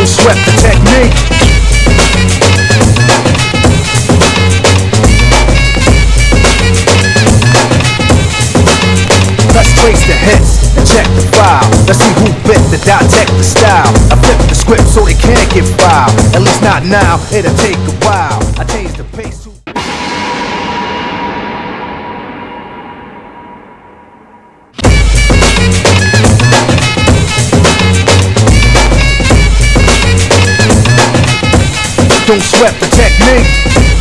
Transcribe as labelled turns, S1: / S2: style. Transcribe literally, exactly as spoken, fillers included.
S1: Don't sweat the technique. Let's trace the hits and check the file. Let's see who bit the dissect the style. I flip the script so it can't get filed. At least not now, it'll take a while. I change the pace to don't sweat the technique.